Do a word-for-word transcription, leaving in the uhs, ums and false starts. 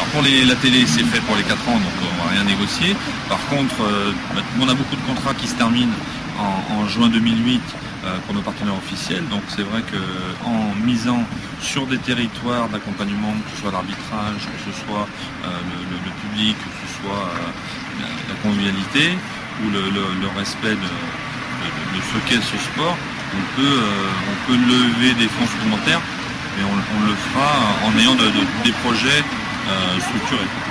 pour les, la télé, c'est fait pour les quatre ans, donc on va rien négocier. Par contre, euh, on a beaucoup de contrats qui se terminent en, en juin deux mille huit euh, pour nos partenaires officiels. Donc c'est vrai qu'en misant sur des territoires d'accompagnement, que ce soit l'arbitrage, que ce soit euh, le, le, le public, que ce soit euh, la, la convivialité ou le, le, le respect de, de, de ce qu'est ce sport, on peut, euh, on peut lever des fonds supplémentaires, mais on, on le fera en ayant de, de, des projets euh, structurés.